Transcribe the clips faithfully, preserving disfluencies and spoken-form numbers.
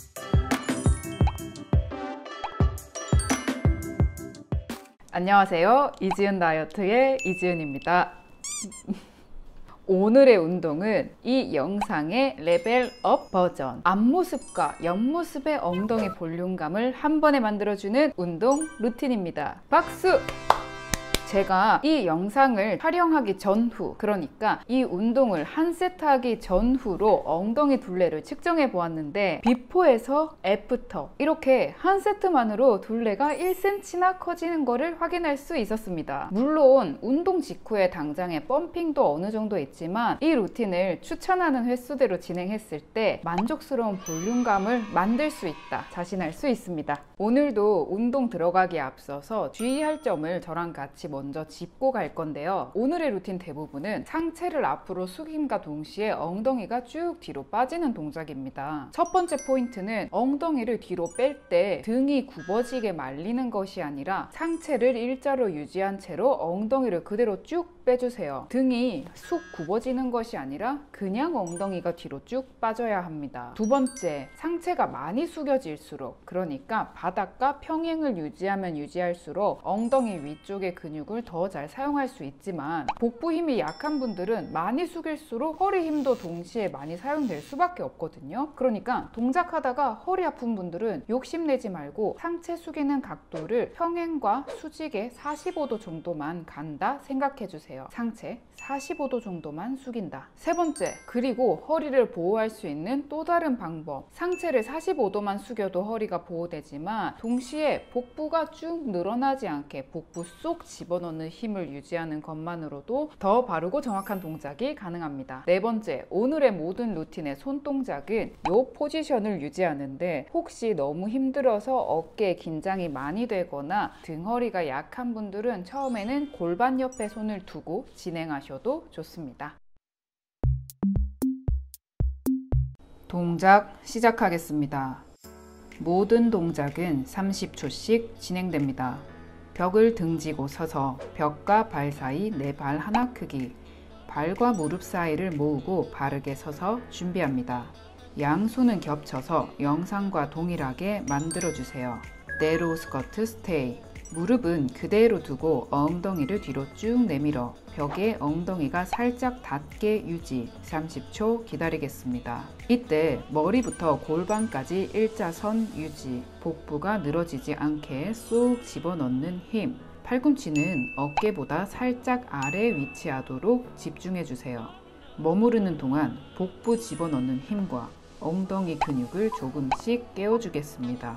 안녕하세요. 이지은 다이어트의 이지은입니다. 오늘의 운동은 이 영상의 레벨업 버전, 앞모습과 옆모습의 엉덩이 볼륨감을 한 번에 만들어주는 운동 루틴입니다. 박수! 제가 이 영상을 촬영하기 전후, 그러니까 이 운동을 한 세트 하기 전후로 엉덩이 둘레를 측정해 보았는데 비포에서 애프터 이렇게 한 세트만으로 둘레가 일 센티미터나 커지는 거를 확인할 수 있었습니다. 물론 운동 직후에 당장의 펌핑도 어느 정도 있지만 이 루틴을 추천하는 횟수대로 진행했을 때 만족스러운 볼륨감을 만들 수 있다 자신할 수 있습니다. 오늘도 운동 들어가기에 앞서서 주의할 점을 저랑 같이 먼저 짚고 갈 건데요. 오늘의 루틴 대부분은 상체를 앞으로 숙임과 동시에 엉덩이가 쭉 뒤로 빠지는 동작입니다. 첫 번째 포인트는 엉덩이를 뒤로 뺄 때 등이 굽어지게 말리는 것이 아니라 상체를 일자로 유지한 채로 엉덩이를 그대로 쭉 빼주세요. 등이 쑥 굽어지는 것이 아니라 그냥 엉덩이가 뒤로 쭉 빠져야 합니다. 두 번째, 상체가 많이 숙여질수록, 그러니까 바닥과 평행을 유지하면 유지할수록 엉덩이 위쪽의 근육을 더 잘 사용할 수 있지만 복부 힘이 약한 분들은 많이 숙일수록 허리 힘도 동시에 많이 사용될 수밖에 없거든요. 그러니까 동작하다가 허리 아픈 분들은 욕심내지 말고 상체 숙이는 각도를 평행과 수직에 사십오 도 정도만 간다 생각해 주세요. 상체 사십오 도 정도만 숙인다. 세 번째, 그리고 허리를 보호할 수 있는 또 다른 방법, 상체를 사십오 도만 숙여도 허리가 보호되지만 동시에 복부가 쭉 늘어나지 않게 복부 쏙 집어넣는 힘을 유지하는 것만으로도 더 바르고 정확한 동작이 가능합니다. 네 번째, 오늘의 모든 루틴의 손동작은 이 포지션을 유지하는데 혹시 너무 힘들어서 어깨에 긴장이 많이 되거나 등 허리가 약한 분들은 처음에는 골반 옆에 손을 두고 진행하셔도 좋습니다. 동작 시작하겠습니다. 모든 동작은 삼십 초씩 진행됩니다. 벽을 등지고 서서 벽과 발 사이 내 발 하나 크기, 발과 무릎 사이를 모으고 바르게 서서 준비합니다. 양손은 겹쳐서 영상과 동일하게 만들어주세요. 네로우 스쿼트 스테이. 무릎은 그대로 두고 엉덩이를 뒤로 쭉 내밀어 벽에 엉덩이가 살짝 닿게 유지. 삼십 초 기다리겠습니다. 이때 머리부터 골반까지 일자선 유지. 복부가 늘어지지 않게 쏙 집어넣는 힘. 팔꿈치는 어깨보다 살짝 아래 위치하도록 집중해주세요. 머무르는 동안 복부 집어넣는 힘과 엉덩이 근육을 조금씩 깨워주겠습니다.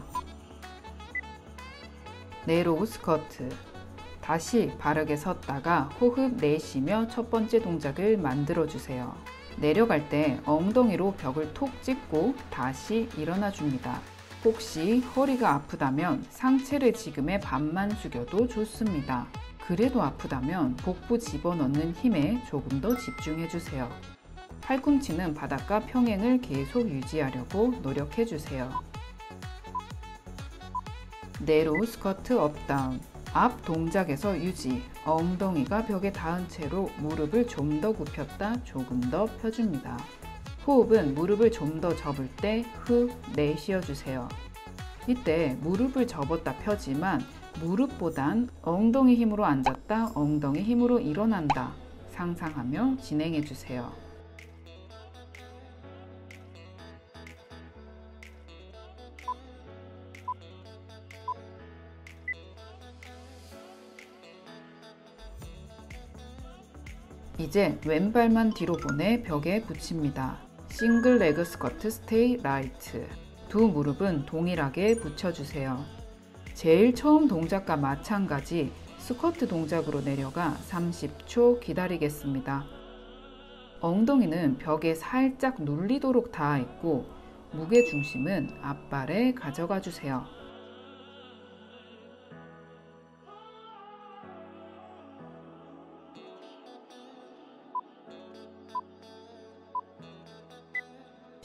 네로우 스쿼트. 다시 바르게 섰다가 호흡 내쉬며 첫 번째 동작을 만들어주세요. 내려갈 때 엉덩이로 벽을 톡 찍고 다시 일어나 줍니다. 혹시 허리가 아프다면 상체를 지금의 반만 숙여도 좋습니다. 그래도 아프다면 복부 집어넣는 힘에 조금 더 집중해주세요. 팔꿈치는 바닥과 평행을 계속 유지하려고 노력해주세요. 네로우 스쿼트 업다운. 앞 동작에서 유지. 엉덩이가 벽에 닿은 채로 무릎을 좀 더 굽혔다 조금 더 펴줍니다. 호흡은 무릎을 좀 더 접을 때 후 내쉬어주세요. 이때 무릎을 접었다 펴지만 무릎보단 엉덩이 힘으로 앉았다 엉덩이 힘으로 일어난다 상상하며 진행해주세요. 이제 왼발만 뒤로 보내 벽에 붙입니다. 싱글 레그 스쿼트 스테이 라이트. 두 무릎은 동일하게 붙여주세요. 제일 처음 동작과 마찬가지 스쿼트 동작으로 내려가 삼십 초 기다리겠습니다. 엉덩이는 벽에 살짝 눌리도록 닿아 있고 무게중심은 앞발에 가져가 주세요.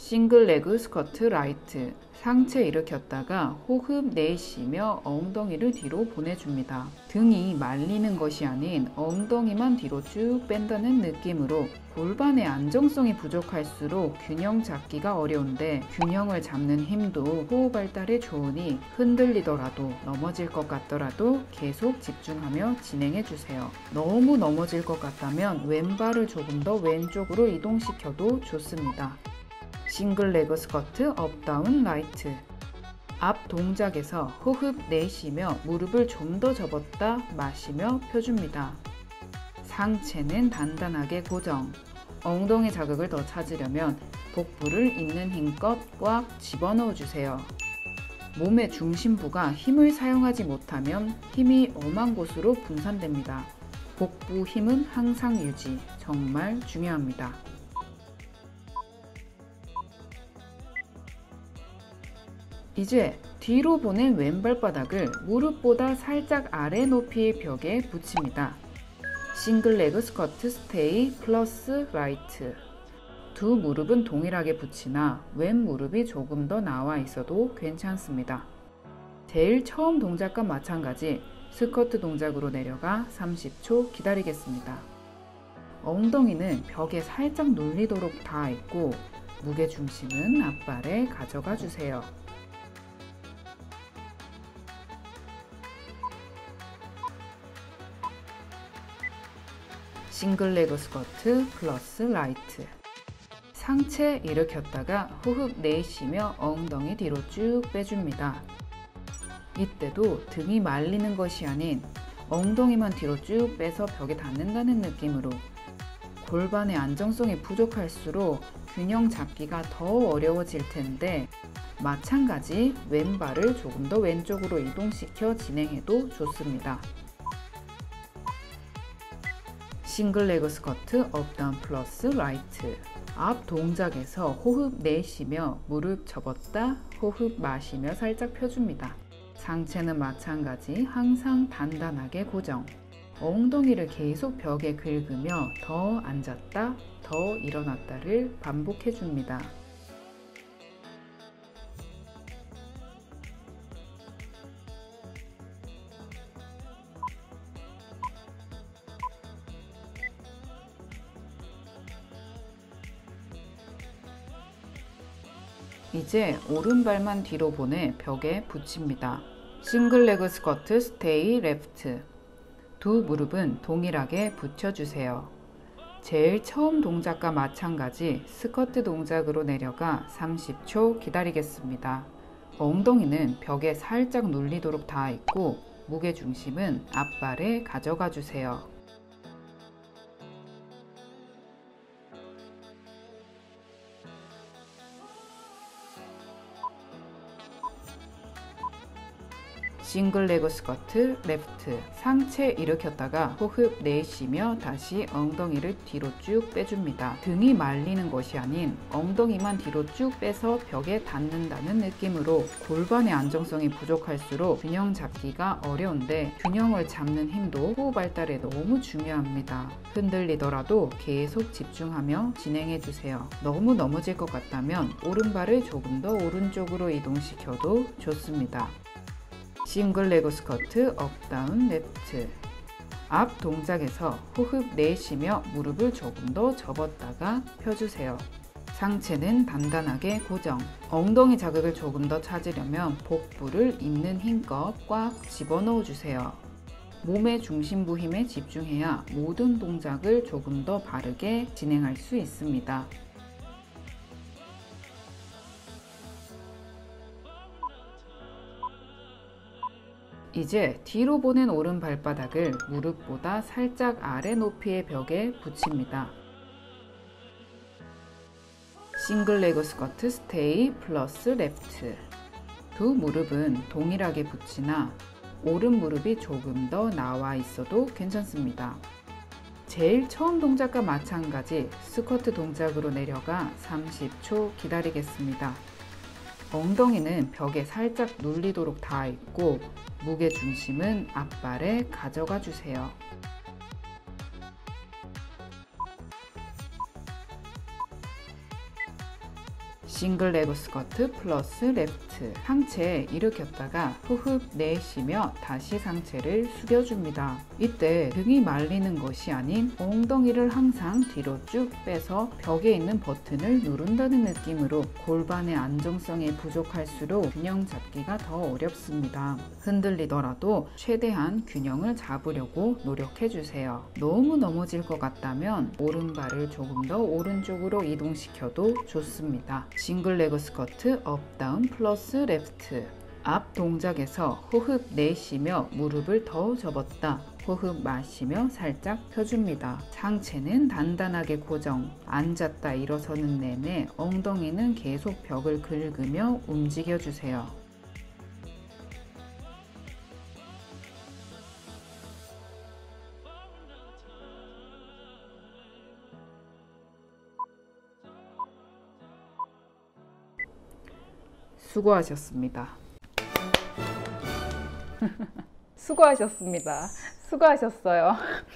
싱글 레그 스쿼트 라이트. 상체 일으켰다가 호흡 내쉬며 엉덩이를 뒤로 보내줍니다. 등이 말리는 것이 아닌 엉덩이만 뒤로 쭉 뺀다는 느낌으로 골반의 안정성이 부족할수록 균형 잡기가 어려운데 균형을 잡는 힘도 호흡 발달에 좋으니 흔들리더라도 넘어질 것 같더라도 계속 집중하며 진행해 주세요. 너무 넘어질 것 같다면 왼발을 조금 더 왼쪽으로 이동시켜도 좋습니다. 싱글 레그 스쿼트 업다운 라이트. 앞 동작에서 호흡 내쉬며 무릎을 좀 더 접었다 마시며 펴줍니다. 상체는 단단하게 고정. 엉덩이 자극을 더 찾으려면 복부를 있는 힘껏 꽉 집어넣어 주세요. 몸의 중심부가 힘을 사용하지 못하면 힘이 엄한 곳으로 분산됩니다. 복부 힘은 항상 유지, 정말 중요합니다. 이제 뒤로 보낸 왼발바닥을 무릎보다 살짝 아래 높이의 벽에 붙입니다. 싱글 레그 스쿼트 스테이 플러스 라이트. 두 무릎은 동일하게 붙이나 왼 무릎이 조금 더 나와 있어도 괜찮습니다. 제일 처음 동작과 마찬가지 스쿼트 동작으로 내려가 삼십 초 기다리겠습니다. 엉덩이는 벽에 살짝 눌리도록 닿아 있고 무게중심은 앞발에 가져가 주세요. 싱글 레그 스쿼트 플러스 라이트. 상체 일으켰다가 호흡 내쉬며 엉덩이 뒤로 쭉 빼줍니다. 이때도 등이 말리는 것이 아닌 엉덩이만 뒤로 쭉 빼서 벽에 닿는다는 느낌으로 골반의 안정성이 부족할수록 균형 잡기가 더 어려워질 텐데 마찬가지 왼발을 조금 더 왼쪽으로 이동시켜 진행해도 좋습니다. 싱글 레그 스쿼트 업다운 플러스 라이트. 앞 동작에서 호흡 내쉬며 무릎 접었다 호흡 마시며 살짝 펴줍니다. 상체는 마찬가지 항상 단단하게 고정. 엉덩이를 계속 벽에 긁으며 더 앉았다 더 일어났다를 반복해 줍니다. 이제 오른발만 뒤로 보내 벽에 붙입니다. 싱글 레그 스쿼트 스테이 레프트. 두 무릎은 동일하게 붙여주세요. 제일 처음 동작과 마찬가지 스쿼트 동작으로 내려가 삼십 초 기다리겠습니다. 엉덩이는 벽에 살짝 눌리도록 닿아 있고 무게중심은 앞발에 가져가 주세요. 싱글 레그 스쿼트 레프트. 상체 일으켰다가 호흡 내쉬며 다시 엉덩이를 뒤로 쭉 빼줍니다. 등이 말리는 것이 아닌 엉덩이만 뒤로 쭉 빼서 벽에 닿는다는 느낌으로 골반의 안정성이 부족할수록 균형 잡기가 어려운데 균형을 잡는 힘도 호흡 발달에 너무 중요합니다. 흔들리더라도 계속 집중하며 진행해 주세요. 너무 넘어질 것 같다면 오른발을 조금 더 오른쪽으로 이동시켜도 좋습니다. 싱글 레그 스쿼트 업다운 레프트. 앞 동작에서 호흡 내쉬며 무릎을 조금 더 접었다가 펴주세요. 상체는 단단하게 고정. 엉덩이 자극을 조금 더 찾으려면 복부를 있는 힘껏 꽉 집어넣어 주세요. 몸의 중심부 힘에 집중해야 모든 동작을 조금 더 바르게 진행할 수 있습니다. 이제 뒤로 보낸 오른 발바닥을 무릎보다 살짝 아래 높이의 벽에 붙입니다. 싱글 레그 스쿼트 스테이 플러스 레프트. 두 무릎은 동일하게 붙이나 오른 무릎이 조금 더 나와 있어도 괜찮습니다. 제일 처음 동작과 마찬가지 스쿼트 동작으로 내려가 삼십 초 기다리겠습니다. 엉덩이는 벽에 살짝 눌리도록 닿아 있고 무게중심은 앞발에 가져가 주세요. 싱글 레그 스쿼트 플러스 레프트. 상체 일으켰다가 호흡 내쉬며 다시 상체를 숙여줍니다. 이때 등이 말리는 것이 아닌 엉덩이를 항상 뒤로 쭉 빼서 벽에 있는 버튼을 누른다는 느낌으로 골반의 안정성이 부족할수록 균형 잡기가 더 어렵습니다. 흔들리더라도 최대한 균형을 잡으려고 노력해주세요. 너무 넘어질 것 같다면 오른발을 조금 더 오른쪽으로 이동시켜도 좋습니다. 싱글 레그 스쿼트 업다운 플러스 레프트. 앞 동작에서 호흡 내쉬며 무릎을 더 접었다. 호흡 마시며 살짝 펴줍니다. 상체는 단단하게 고정. 앉았다 일어서는 내내 엉덩이는 계속 벽을 긁으며 움직여주세요. 수고하셨습니다. 수고하셨습니다. 수고하셨어요.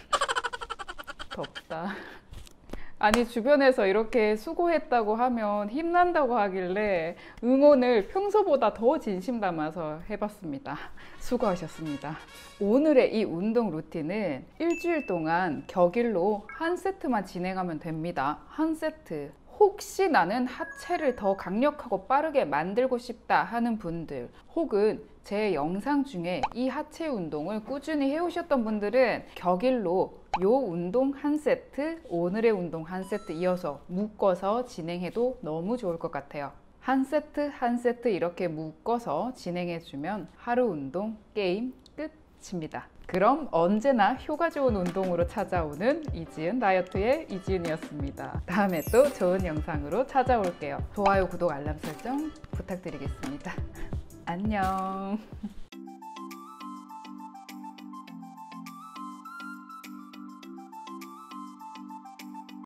덥다. 아니 주변에서 이렇게 수고했다고 하면 힘난다고 하길래 응원을 평소보다 더 진심 담아서 해봤습니다. 수고하셨습니다. 오늘의 이 운동 루틴은 일주일 동안 격일로 한 세트만 진행하면 됩니다. 한 세트. 혹시 나는 하체를 더 강력하고 빠르게 만들고 싶다 하는 분들, 혹은 제 영상 중에 이 하체 운동을 꾸준히 해오셨던 분들은 격일로 요 운동 한 세트, 오늘의 운동 한 세트 이어서 묶어서 진행해도 너무 좋을 것 같아요. 한 세트 한 세트 이렇게 묶어서 진행해주면 하루 운동 게임 끝입니다. 그럼 언제나 효과 좋은 운동으로 찾아오는 이지은 다이어트의 이지은이었습니다. 다음에 또 좋은 영상으로 찾아올게요. 좋아요, 구독, 알람 설정 부탁드리겠습니다. 안녕.